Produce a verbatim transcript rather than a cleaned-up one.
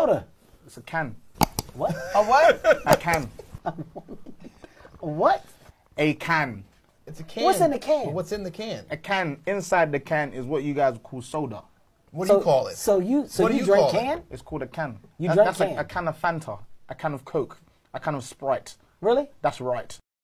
soda? It's a can. What? A what? A can. What? A can. It's a can. What's in the can? Well, what's in the can? A can. Inside the can is what you guys call soda. What do so, you call it? So you so What do you, you drink call it? can? It's called a can. You That- drink That's can? like a can of Fanta, a can of Coke, a can of Sprite. Really? That's right.